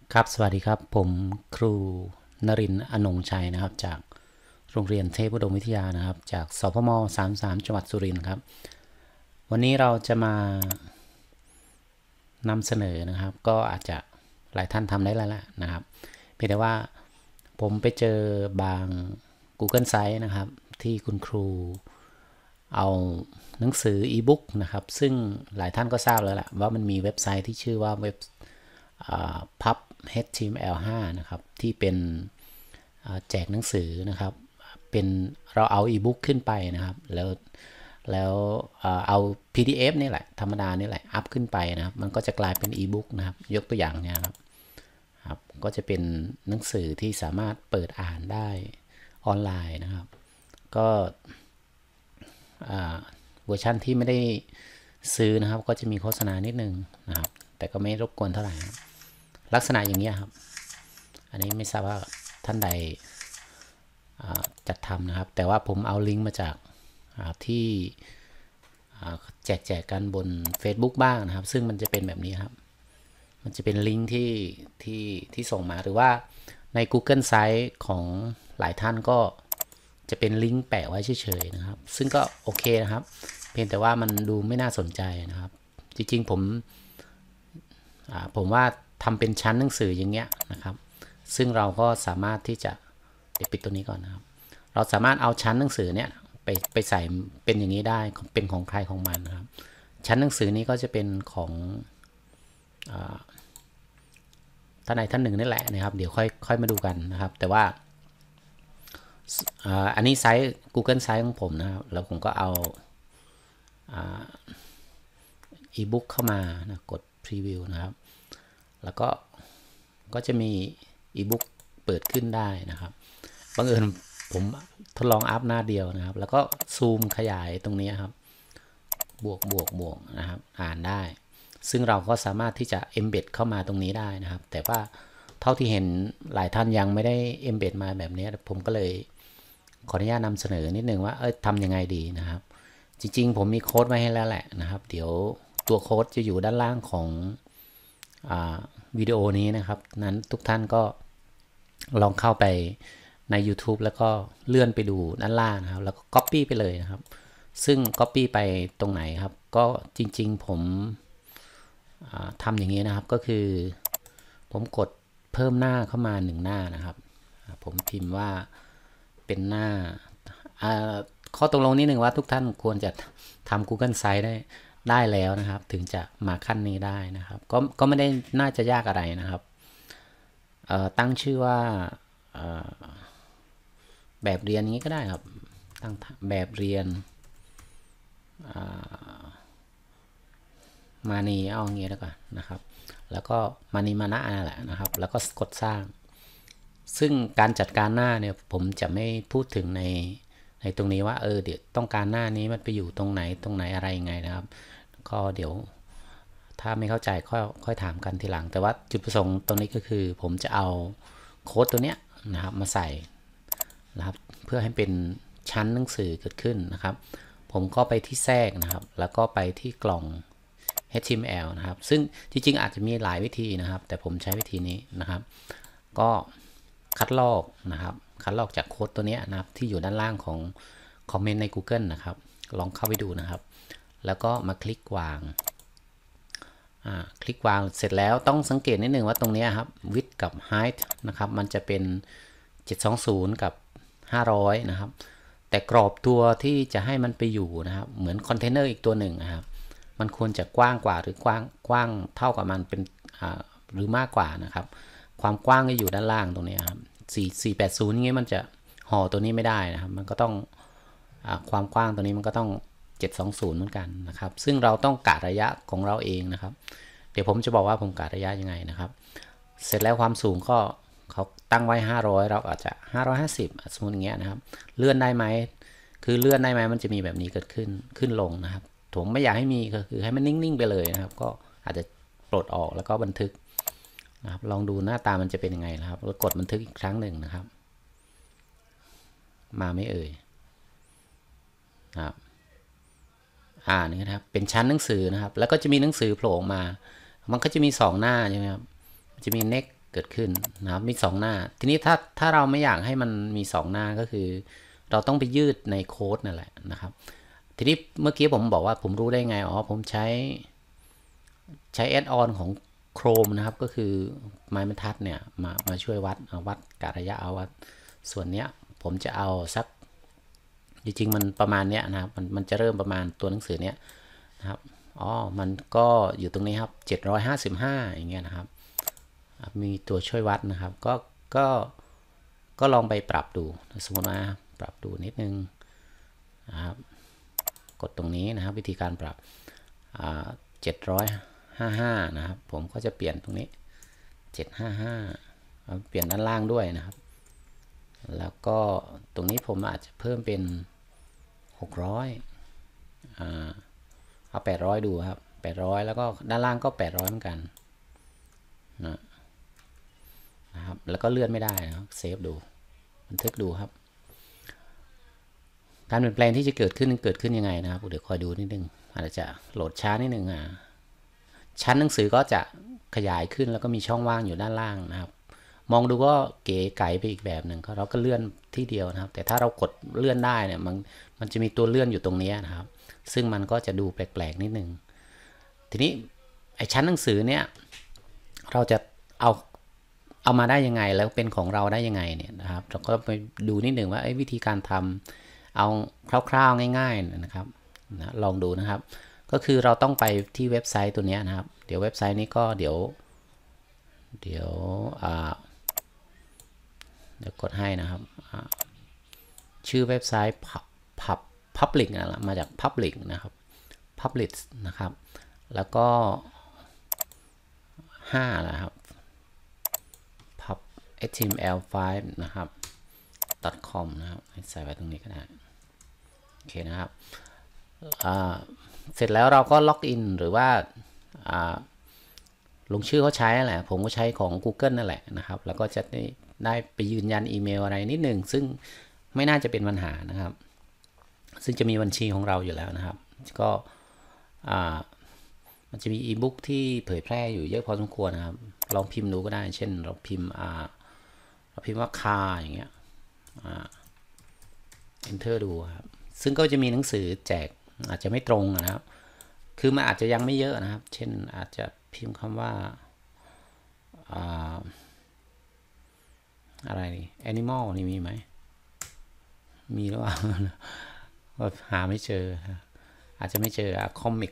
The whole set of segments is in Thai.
ครับสวัสดีครับผมครูนรินทร์อนงชัยนะครับจากโรงเรียนเทพอุดมวิทยานะครับจากสพม33จังหวัดสุรินทร์ครับวันนี้เราจะมานำเสนอนะครับก็อาจจะหลายท่านทำได้แล้วแหละนะครับเพียงแต่ว่าผมไปเจอบาง Google Site นะครับที่คุณครูเอาหนังสืออีบุ๊กนะครับซึ่งหลายท่านก็ทราบแล้วแหละว่ามันมีเว็บไซต์ที่ชื่อว่าเว็บpub html5 นะครับที่เป็นแจกหนังสือนะครับเป็นเราเอาอีบุ๊กขึ้นไปนะครับแล้วเอา PDF นี่แหละธรรมดานี่แหละอัพขึ้นไปนะครับมันก็จะกลายเป็นอีบุ๊กนะครับยกตัวอย่างเนี่ยครับก็จะเป็นหนังสือที่สามารถเปิดอ่านได้ออนไลน์นะครับก็เวอร์ชันที่ไม่ได้ซื้อนะครับก็จะมีโฆษณานิดนึงนะครับแต่ก็ไม่รบกวนเท่าไหร่ลักษณะอย่างนี้ครับอันนี้ไม่ทราบว่าท่านใดจัดทำนะครับแต่ว่าผมเอาลิงก์มาจากที่แจกกันบน Facebook บ้างนะครับซึ่งมันจะเป็นแบบนี้ครับมันจะเป็นลิงก์ที่ส่งมาหรือว่าใน Google Site ของหลายท่านก็จะเป็นลิงก์แปะไว้เฉยๆนะครับซึ่งก็โอเคนะครับเพียงแต่ว่ามันดูไม่น่าสนใจนะครับจริงๆผมว่าทำเป็นชั้นหนังสืออย่างเงี้ยนะครับซึ่งเราก็สามารถที่จะเดี๋ยวปิดตัวนี้ก่อนนะครับเราสามารถเอาชั้นหนังสือเนี้ยไปใส่เป็นอย่างนี้ได้เป็นของใครของมันนะครับชั้นหนังสือนี้ก็จะเป็นของท่านใดท่านหนึ่งนี่แหละนะครับเดี๋ยวค่อยมาดูกันนะครับแต่ว่าอันนี้ไซต์ Google ไซต์ของผมนะครับแล้วผมก็เอาอีบุ๊กเข้ามานะกดพรีวิวนะครับแล้วก็จะมีอีบุ๊กเปิดขึ้นได้นะครับบังเอิญผมทดลองอัพหน้าเดียวนะครับแล้วก็ซูมขยายตรงนี้ครับบวกนะครับอ่านได้ซึ่งเราก็สามารถที่จะ embed เข้ามาตรงนี้ได้นะครับแต่ว่าเท่าที่เห็นหลายท่านยังไม่ได้ embed มาแบบนี้ผมก็เลยขออนุญาตนำเสนอนิดนึงว่าทำยังไงดีนะครับจริงๆผมมีโค้ดไว้ให้แล้วแหละนะครับเดี๋ยวตัวโค้ดจะอยู่ด้านล่างของวิดีโอนี้นะครับนั้นทุกท่านก็ลองเข้าไปใน YouTube แล้วก็เลื่อนไปดูด้านล่างนะครับแล้วก็ Copy ไปเลยนะครับซึ่ง Copy ไปตรงไหนครับก็จริงๆผมทำอย่างนี้นะครับก็คือผมกดเพิ่มหน้าเข้ามา1หน้านะครับผมพิมพ์ว่าเป็นหน้าข้อตกลงนิดหนึ่งว่าทุกท่านควรจะทำ Google Site ได้แล้วนะครับถึงจะมาขั้นนี้ได้นะครับก็ไม่ได้น่าจะยากอะไรนะครับตั้งชื่อว่าแบบเรียนนี้ก็ได้ครับตั้งแบบเรียนมานีเอาอย่างเงี้ยแล้วกันนะครับแล้วก็มานีมานะนั่นแหละนะครับแล้วก็กดสร้างซึ่งการจัดการหน้าเนี่ยผมจะไม่พูดถึงในตรงนี้ว่าเดี๋ยวต้องการหน้านี้มันไปอยู่ตรงไหนอะไรยังไงนะครับก็เดี๋ยวถ้าไม่เข้าใจค่อยถามกันทีหลังแต่ว่าจุดประสงค์ตรงนี้ก็คือผมจะเอาโค้ดตัวเนี้ยนะครับมาใส่นะครับเพื่อให้เป็นชั้นหนังสือเกิดขึ้นนะครับผมก็ไปที่แทรกนะครับแล้วก็ไปที่กล่อง HTML นะครับซึ่งจริงๆอาจจะมีหลายวิธีนะครับแต่ผมใช้วิธีนี้นะครับก็คัดลอกนะครับคัดลอกจากโค้ดตัวนี้นะครับที่อยู่ด้านล่างของคอมเมนต์ใน Google นะครับลองเข้าไปดูนะครับแล้วก็มาคลิกวางคลิกวางเสร็จแล้วต้องสังเกตนิดนึงว่าตรงนี้ครับ width กับ height นะครับมันจะเป็น720กับ500นะครับแต่กรอบตัวที่จะให้มันไปอยู่นะครับเหมือนคอนเทนเนอร์อีกตัวหนึ่งนะครับมันควรจะกว้างกว่าหรือกว้างเท่ากับมันเป็นหรือมากกว่านะครับความกว้างก็อยู่ด้านล่างตรงนี้ครับ480อย่างเงี้ยมันจะห่อตัวนี้ไม่ได้นะครับมันก็ต้องความกว้างตัวนี้มันก็ต้อง720เหมือนกันนะครับซึ่งเราต้องกะระยะของเราเองนะครับเดี๋ยวผมจะบอกว่าผมกะระยะยังไงนะครับเสร็จแล้วความสูงก็เขาตั้งไว้500เราอาจจะ550สมมติอย่างเงี้ยนะครับเลื่อนได้ไหมคือเลื่อนได้ไหมมันจะมีแบบนี้เกิดขึ้นลงนะครับผมไม่อยากให้มีก็คือให้มันนิ่งๆไปเลยนะครับก็อาจจะปลดออกแล้วก็บันทึกนะครับลองดูหน้าตามันจะเป็นยังไงนะครับแล้วกดบันทึกอีกครั้งหนึ่งนะครับมาไม่เอ่ยนะครับนี่นะครับเป็นชั้นหนังสือนะครับแล้วก็จะมีหนังสือโผล่ออกมามันก็จะมี2หน้าใช่ไหมครับจะมี next เกิดขึ้นนะครับมี2หน้าทีนี้ถ้าเราไม่อยากให้มันมี2หน้าก็คือเราต้องไปยืดในโค้ดนั่นแหละนะครับทีนี้เมื่อกี้ผมบอกว่าผมรู้ได้ไงอ๋อผมใช้แอดออนของ Chrome นะครับก็คือไม้บรรทัดเนี่ยมาช่วยวัดกะระยะเอาวัดส่วนเนี้ยผมจะเอาสักจริงๆมันประมาณเนี้ยนะครับมันจะเริ่มประมาณตัวหนังสือเนี้ยนะครับอ๋อมันก็อยู่ตรงนี้ครับ755อย่างเงี้ยนะครับมีตัวช่วยวัดนะครับก็ลองไปปรับดูสมมติว่าปรับดูนิดนึงนะครับกดตรงนี้นะครับวิธีการปรับ755นะครับผมก็จะเปลี่ยนตรงนี้755เปลี่ยนด้านล่างด้วยนะครับแล้วก็ตรงนี้ผมอาจจะเพิ่มเป็น600เอา800ดูครับ800แล้วก็ด้านล่างก็800เหมือนกันนะครับแล้วก็เลื่อนไม่ได้นะครับเซฟดูบันทึกดูครับการเปลี่ยนแปลงที่จะเกิดขึ้นยังไงนะครับเดี๋ยวคอยดูนิดนึงอาจจะโหลดช้านิดนึงชั้นหนังสือก็จะขยายขึ้นแล้วก็มีช่องว่างอยู่ด้านล่างนะครับมองดูก็เก๋ไก๋ไปอีกแบบหนึ่งเราก็เลื่อนที่เดียวนะครับแต่ถ้าเรากดเลื่อนได้เนี่ยมันจะมีตัวเลื่อนอยู่ตรงนี้นะครับซึ่งมันก็จะดูแปลกๆนิดนึงทีนี้ไอ้ชั้นหนังสือเนี่ยเราจะเอามาได้ยังไงแล้วเป็นของเราได้ยังไงเนี่ยนะครับเราก็ไปดูนิดหนึ่งว่าวิธีการทำเอาคร่าวๆง่ายๆนะครับลองดูนะครับก็คือเราต้องไปที่เว็บไซต์ตัวนี้นะครับเดี๋ยวเว็บไซต์นี้ก็เดี๋ยวกดให้นะครับชื่อเว็บไซต์ public นะมาจาก public นะครับ public นะครับแล้วก็5นะครับ html5 นะครับ .com นะครับใส่ไว้ตรงนี้ก็ได้โอเคนะครับเสร็จแล้วเราก็ล็อกอินหรือว่าลงชื่อเขาใช้แหละผมก็ใช้ของ Google นั่นแหละนะครับแล้วก็จะได้ไปยืนยันอีเมลอะไรนิดหนึ่งซึ่งไม่น่าจะเป็นปัญหานะครับซึ่งจะมีบัญชีของเราอยู่แล้วนะครับก็มันจะมีอีบุ๊กที่เผยแพร่อยู่เยอะพอสมควรนะครับลองพิมพ์ดูก็ได้เช่นเราพิมพ์ว่าคาอย่างเงี้ยenter ดูครับซึ่งก็จะมีหนังสือแจกอาจจะไม่ตรงนะครับคือมันอาจจะยังไม่เยอะนะครับเช่นอาจจะพิมพ์คำว่าอะไรนี่ animal นี่มีไหมมีหรือเปล่าหาไม่เจออาจจะไม่เจอcomic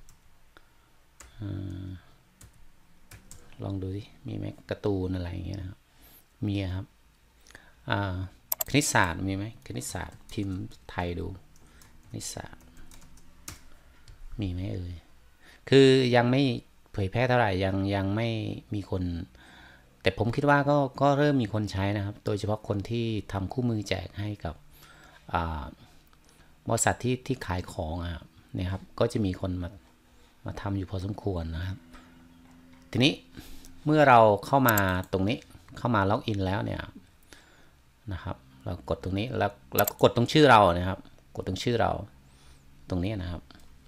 ลองดูดิมีไหมการ์ตูนอะไรอย่างเงี้ยนะครับมีครับคณิตศาสตร์มีไหมคณิตศาสตร์พิมพ์ไทยดูคณิตศาสตร์มีไหมเอ่ยคือยังไม่เผยแพร่เท่าไหร่ยังไม่มีคนแต่ผมคิดว่าก็เริ่มมีคนใช้นะครับโดยเฉพาะคนที่ทำคู่มือแจกให้กับบริษัทที่ขายของเนี่ยครับก็จะมีคนมาทำอยู่พอสมควรนะครับทีนี้เมื่อเราเข้ามาตรงนี้เข้ามาล็อกอินแล้วเนี่ยนะครับเรากดตรงนี้แล้วกดตรงชื่อเรานะครับกดตรงชื่อเราตรงนี้นะครับ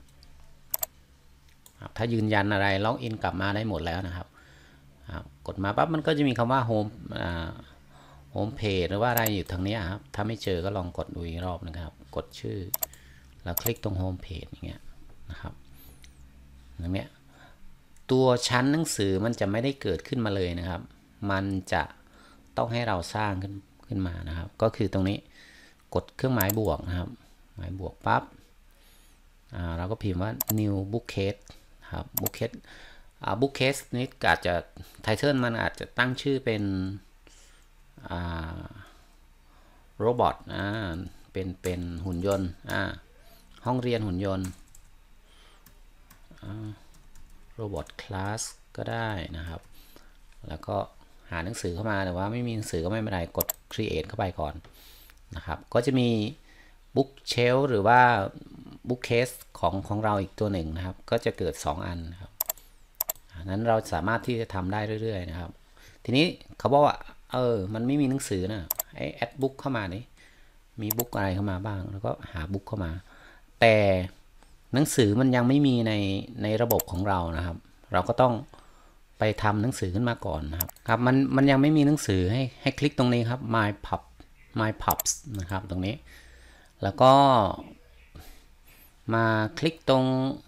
ถ้ายืนยันอะไรล็อกอินกลับมาได้หมดแล้วนะครับกดมาปั๊บมันก็จะมีคำว่าโฮมเพจหรือว่าอะไรอยู่ทางนี้ครับถ้าไม่เจอก็ลองกดดูอีกรอบนะครับกดชื่อแล้วคลิกตรงโฮมเพจอย่างเงี้ยนะครับตรงเนี้ยตัวชั้นหนังสือมันจะไม่ได้เกิดขึ้นมาเลยนะครับมันจะต้องให้เราสร้างขึ้นมานะครับก็คือตรงนี้กดเครื่องหมายบวกนะครับหมายบวกปั๊บเราก็พิมพ์ว่า new bookcase ครับ bookcase นี้อาจจะ title มันอาจจะตั้งชื่อเป็นrobot เป็นหุ่นยนต์ห้องเรียนหุ่นยนต์robot class ก็ได้นะครับแล้วก็หาหนังสือเข้ามาแต่ว่าไม่มีหนังสือก็ไม่เป็นไรกด create เข้าไปก่อนนะครับก็จะมี bookshelf หรือว่า bookcase ของเราอีกตัวหนึ่งนะครับก็จะเกิด2อันครับนั้นเราสามารถที่จะทำได้เรื่อยๆนะครับทีนี้เขาบอกว่ามันไม่มีหนังสือนะไอ้ add book เข้ามานี่มีบุ๊กอะไรเข้ามาบ้างแล้วก็หาบุ๊กเข้ามาแต่หนังสือมันยังไม่มีในระบบของเรานะครับเราก็ต้องไปทำหนังสือขึ้นมาก่อนนะครับมันยังไม่มีหนังสือให้คลิกตรงนี้ครับ my pubs นะครับตรงนี้แล้วก็มาคลิกตรง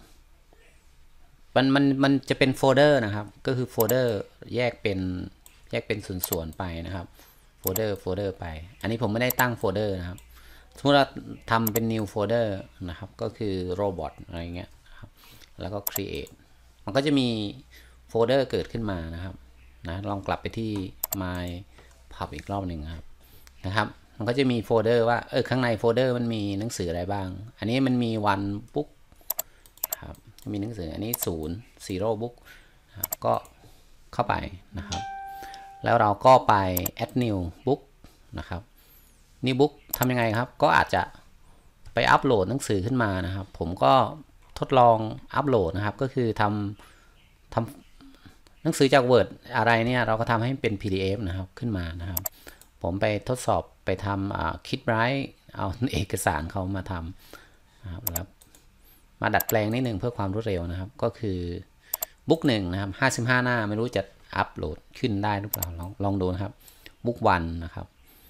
มันจะเป็นโฟลเดอร์นะครับก็คือโฟลเดอร์แยกเป็นส่วนๆไปนะครับโฟลเดอร์ไปอันนี้ผมไม่ได้ตั้งโฟลเดอร์นะครับสมมติเราทำเป็น new folder นะครับก็คือ robot อะไรเงี้ยครับแล้วก็ create มันก็จะมีโฟลเดอร์เกิดขึ้นมานะครับลองกลับไปที่ my pub อีกรอบหนึ่งนะครับมันก็จะมีโฟลเดอร์ว่าข้างในโฟลเดอร์มันมีหนังสืออะไรบ้างอันนี้มันมี one book ครับมีหนังสืออันนี้0 book ก็เข้าไปนะครับแล้วเราก็ไป add new book นะครับ new book ทำยังไงครับก็อาจจะไปอัปโหลดหนังสือขึ้นมานะครับผมก็ทดลองอัปโหลดนะครับก็คือทำหนังสือจาก Word อะไรเนี่ยเราก็ทำให้เป็น PDF นะครับขึ้นมานะครับผมไปทดสอบไปทำKitBright เอาเอกสารเขามาทำนะครับแล้วมาดัดแปลงนิดหนึ่งเพื่อความรวดเร็วนะครับก็คือบุ๊ก1นะครับ55 หน้าไม่รู้จะอัปโหลดขึ้นได้หรือเปล่าลองดูนะครับบุ๊ก1นะครับ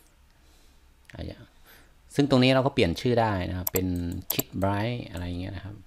ซึ่งตรงนี้เราก็เปลี่ยนชื่อได้นะครับเป็น KitBright อะไรเงี้ยนะครับ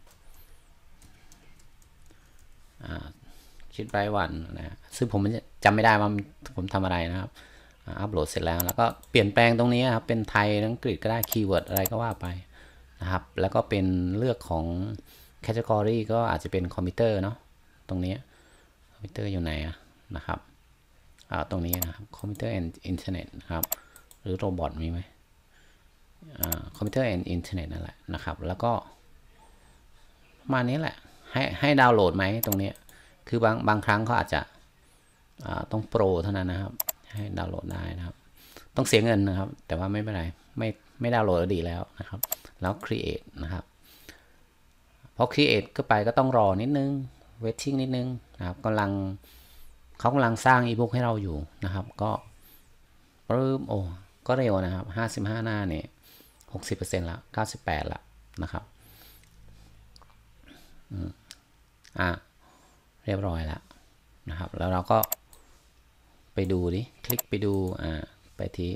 KitBright 1นะซึ่งผมจำไม่ได้ว่าผมทำอะไรนะครับอัปโหลดเสร็จแล้วก็เปลี่ยนแปลงตรงนี้ครับเป็นไทยอังกฤษก็ได้คีย์เวิร์ดอะไรก็ว่าไปนะครับแล้วก็เป็นเลือกของ category ก็อาจจะเป็นคอมพิวเตอร์เนาะตรงนี้คอมพิวเตอร์อยู่ไหนนะครับตรงนี้นะครับคอมพิวเตอร์ and internet นะครับหรือโรบอทมีไหมคอมพิวเตอร์ and internet นั่นแหละนะครับแล้วก็ประมาณนี้แหละให้ดาวน์โหลดไหมตรงนี้คือบางครั้งเขาอาจจะต้องโปรเท่านั้นนะครับให้ดาวน์โหลดได้นะครับต้องเสียเงินนะครับแต่ว่าไม่เป็นไรไม่ดาวน์โหลดดีแล้วนะครับแล้ว create นะครับพอ create ก็ไปก็ต้องรอนิดนึง waiting นิดนึงนะครับเขากำลังสร้าง ebook ให้เราอยู่นะครับก็ก็เร็วนะครับ55 หน้าเนี่ย60% ละ98ละนะครับเรียบร้อยแล้วนะครับแล้วเราก็ไปดูดิคลิกไปดูไปที่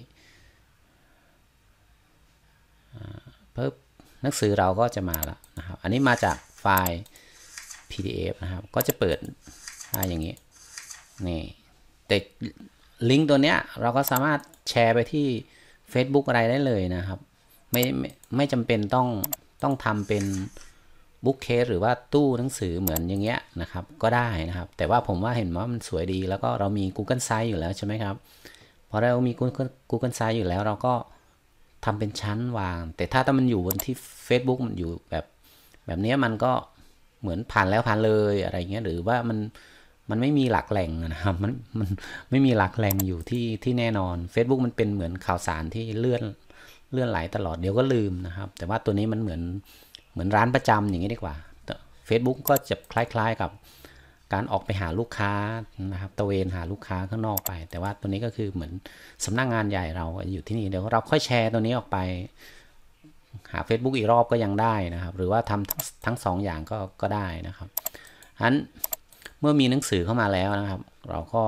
ปุ๊บหนังสือเราก็จะมาแล้วนะครับอันนี้มาจากไฟล์ PDF นะครับก็จะเปิดอย่างนี้นี่แต่ลิงก์ตัวเนี้ยเราก็สามารถแชร์ไปที่ Facebook อะไรได้เลยนะครับไม่จำเป็นต้องทำเป็นบุ๊กเคสหรือว่าตู้หนังสือเหมือนอย่างเงี้ยนะครับก็ได้นะครับแต่ว่าผมว่าเห็นว่ามันสวยดีแล้วก็เรามี Google Sites อยู่แล้วใช่ไหมครับพอเรามี Google Sites อยู่แล้วเราก็ทำเป็นชั้นวางแต่ถ้ามันอยู่บนที่ Facebook มันอยู่แบบนี้มันก็เหมือนผ่านแล้วผ่านเลยอะไรเงี้ยหรือว่ามันไม่มีหลักแหล่งนะครับมันไม่มีหลักแหล่งอยู่ที่แน่นอน Facebook มันเป็นเหมือนข่าวสารที่เลื่อนไหลตลอดเดี๋ยวก็ลืมนะครับแต่ว่าตัวนี้มันเหมือนร้านประจำอย่างนี้ดีกว่า Facebook ก็จะคล้ายๆกับการออกไปหาลูกค้านะครับตะเวนหาลูกค้าข้างนอกไปแต่ว่าตัวนี้ก็คือเหมือนสำนักงานใหญ่เราอยู่ที่นี่เดี๋ยวเราค่อยแชร์ตัวนี้ออกไปหา Facebook อีกรอบก็ยังได้นะครับหรือว่าทำทั้ง2 อย่างก็ได้นะครับฉะนั้นเมื่อมีหนังสือเข้ามาแล้วนะครับเราก็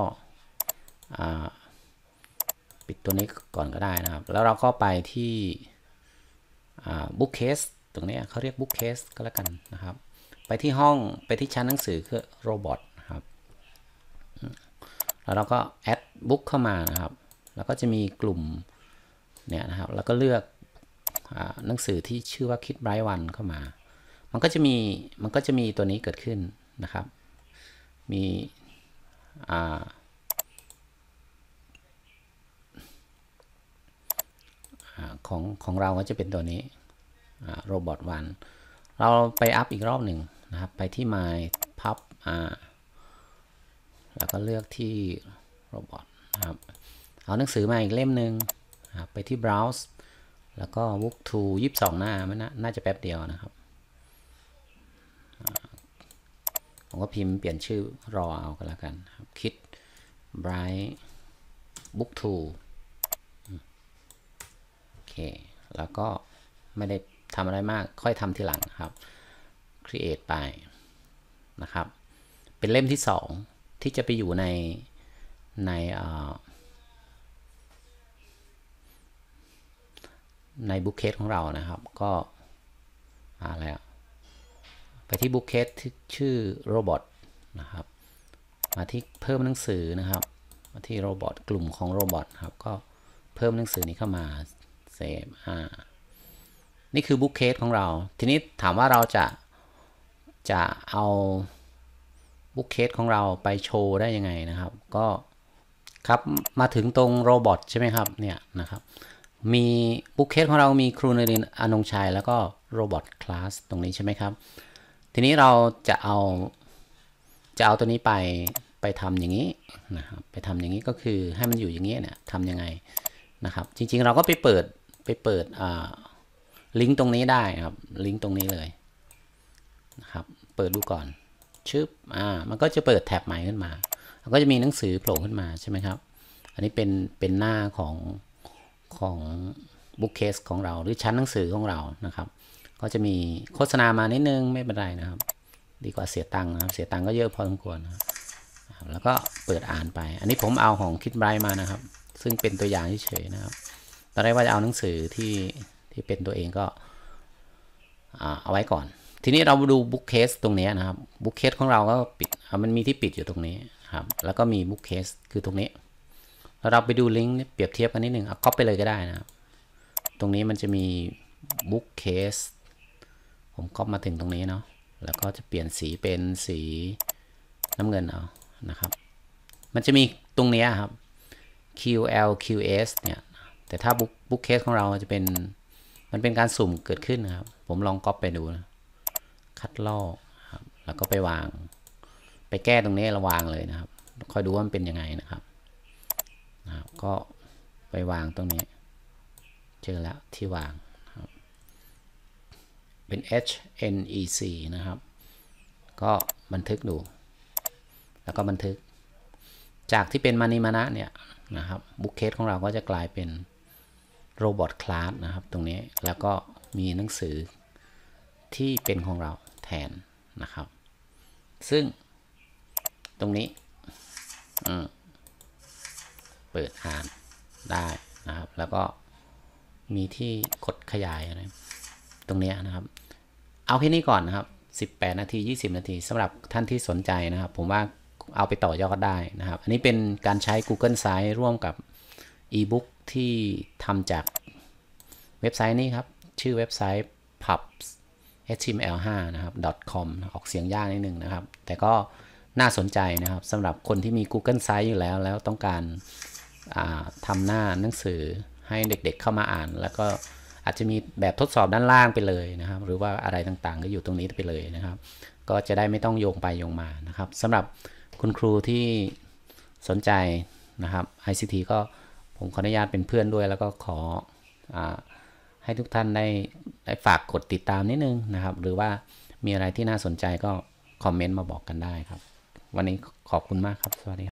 ปิดตัวนี้ก่อนก็ได้นะครับแล้วเราก็ไปที่bookcase ตรงนี้เขาเรียก bookcase ก็แล้วกันนะครับไปที่ห้องไปที่ชั้นหนังสือคือโรบอทนะครับแล้วเราก็ add book เข้ามานะครับแล้วก็จะมีกลุ่มเนี่ยนะครับแล้วก็เลือกหนังสือที่ชื่อว่า KitBright 1เข้ามามันก็จะมีตัวนี้เกิดขึ้นนะครับมีของเราก็จะเป็นตัวนี้โรบอท1เราไปอัพอีกรอบหนึ่งนะครับไปที่ my pub แล้วก็เลือกที่โรบอทนะครับเอาหนังสือมาอีกเล่มหนึ่งไปที่ browse แล้วก็ book to 22 หน้ามันน่าจะแป๊บเดียวนะครับผมก็พิมพ์เปลี่ยนชื่อรอเอาก็แล้วกันครับ KitBright book to โอเคแล้วก็ไม่ได้ทำอะไรมากค่อยทำทีหลังครับ create ไปนะครับเป็นเล่มที่2 ที่จะไปอยู่ในในบุ๊กเคสของเรานะครับก็อะไรไปที่บุ๊กเคสที่ชื่อโรบอทนะครับมาที่เพิ่มหนังสือนะครับมาที่โรบอทกลุ่มของโรบอทครับก็เพิ่มหนังสือนี้เข้ามาเซฟนี่คือบุ๊กเคสของเราทีนี้ถามว่าเราจะเอาบุ๊กเคสของเราไปโชว์ได้ยังไงนะครับก็ครับมาถึงตรงโรบอทใช่ไหมครับเนี่ยนะครับมีบุ๊กเคสของเรามีครูนรินทร์ อนงชัยแล้วก็โรบอทคลาสตรงนี้ใช่ไหมครับทีนี้เราจะเอาตัวนี้ไปทำอย่างนี้นะครับไปทำอย่างนี้ก็คือให้มันอยู่อย่างนี้เนี่ยทำยังไงนะครับจริงๆเราก็ไปเปิดลิงก์ตรงนี้ได้ครับลิงก์ตรงนี้เลยนะครับเปิดดูก่อนชึบมันก็จะเปิดแท็บใหม่ขึ้นมาแล้วก็จะมีหนังสือโผล่ขึ้นมาใช่ไหมครับอันนี้เป็นหน้าของบุ๊กเคสของเราหรือชั้นหนังสือของเรานะครับก็จะมีโฆษณามานิดนึงไม่เป็นไรนะครับดีกว่าเสียตังค์นะครับเสียตังค์ก็เยอะพอสมควรนะครับแล้วก็เปิดอ่านไปอันนี้ผมเอาของคิดไบรท์มานะครับซึ่งเป็นตัวอย่างเฉยๆนะครับตอนแรกว่าจะเอาหนังสือที่เป็นตัวเองก็เอาไว้ก่อนทีนี้เราดูบุ๊กเคสตรงนี้นะครับบุ๊กเคสของเราก็ปิดมันมีที่ปิดอยู่ตรงนี้ครับแล้วก็มีบุ๊กเคสคือตรงนี้แล้วเราไปดูลิงก์เปรียบเทียบกันนิดหนึ่งก๊อปไปเลยก็ได้นะครับตรงนี้มันจะมีบุ๊กเคสผมก๊อปมาถึงตรงนี้เนาะแล้วก็จะเปลี่ยนสีเป็นสีน้ำเงินเอานะครับมันจะมีตรงนี้ครับ QLQS เนี่ยแต่ถ้าบุ๊กเคสของเราจะเป็นมันเป็นการสุ่มเกิดขึ้นนะครับผมลองก๊อปไปดูนะคัดลอกครับแล้วก็ไปวางไปแก้ตรงนี้ระวางเลยนะครับคอยดูว่ามันเป็นยังไงนะครับก็ไปวางตรงนี้เจอแล้วที่วางเป็น HNEC นะครับก็บันทึกดูแล้วก็บันทึกจากที่เป็นมานิมานะเนี่ยนะครับบุ๊กเคสของเราก็จะกลายเป็นโรบอทคลาสนะครับตรงนี้แล้วก็มีหนังสือที่เป็นของเราแทนนะครับซึ่งตรงนี้เปิดอ่านได้นะครับแล้วก็มีที่กดขยายอะไรตรงนี้นะครับเอาแค่นี้ก่อนนะครับ18 นาที20 นาทีสำหรับท่านที่สนใจนะครับผมว่าเอาไปต่อยอดได้นะครับอันนี้เป็นการใช้ Google Sites ร่วมกับ e-book ที่ทำจากเว็บไซต์นี้ครับชื่อเว็บไซต์ pubs.html5 นะครับ .com ออกเสียงยากนิดนึงนะครับแต่ก็น่าสนใจนะครับสำหรับคนที่มี Google Sites อยู่แล้วต้องการทำหน้าหนังสือให้เด็กๆเข้ามาอ่านแล้วก็อาจจะมีแบบทดสอบด้านล่างไปเลยนะครับหรือว่าอะไรต่างๆก็อยู่ตรงนี้ไปเลยนะครับก็จะได้ไม่ต้องโยงไปโยงมานะครับสำหรับคุณครูที่สนใจนะครับ ICT ก็ผมขออนุญาตเป็นเพื่อนด้วยแล้วก็ขอให้ทุกท่านได้ฝากกดติดตามนิดนึงนะครับหรือว่ามีอะไรที่น่าสนใจก็คอมเมนต์มาบอกกันได้ครับวันนี้ขอบคุณมากครับสวัสดี